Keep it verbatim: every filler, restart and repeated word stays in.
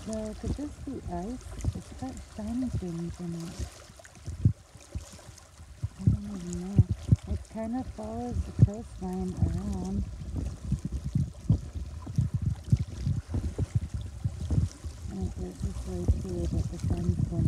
So could this be ice? It's got shiny things in it. I don't even know. It kind of follows the coastline around. And it goes this way too, but the sun's going